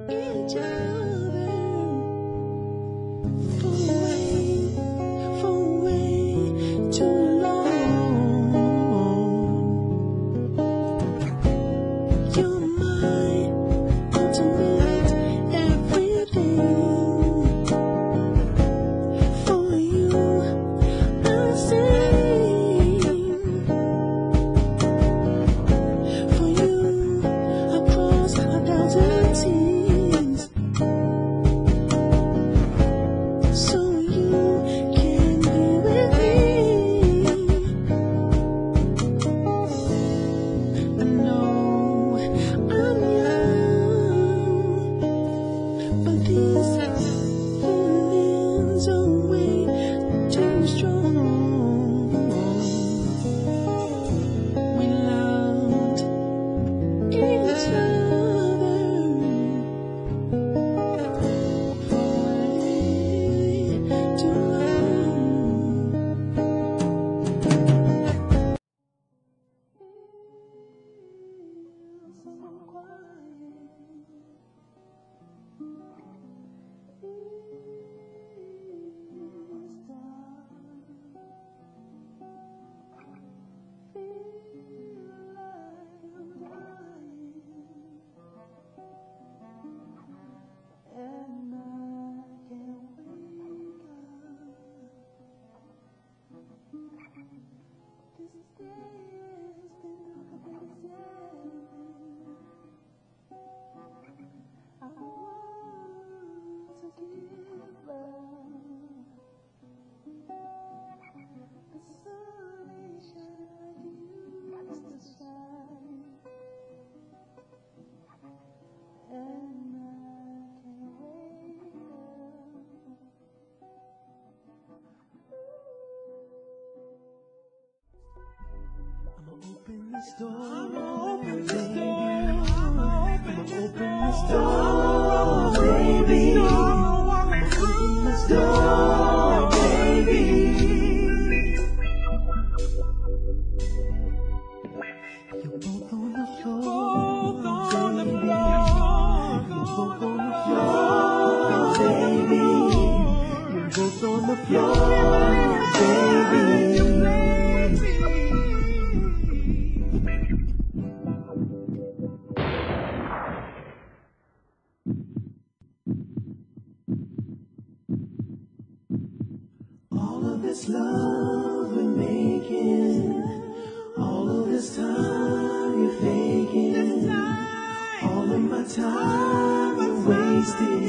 each other for way too long. You're my ultimate everything. For you, I sing. For you, I cross 1,000 seas. So you can be with me. I know I'm young, but these feelings are way too strong. We loved each other for way too long. Someone quiet. Open this door, baby. I'ma open this door, baby. I'ma open this door, baby. You're both on the floor, baby. You're both on the floor, baby. You're both on the floor, baby. All of this love we're making, all of this time you're faking, all of my time you're wasting.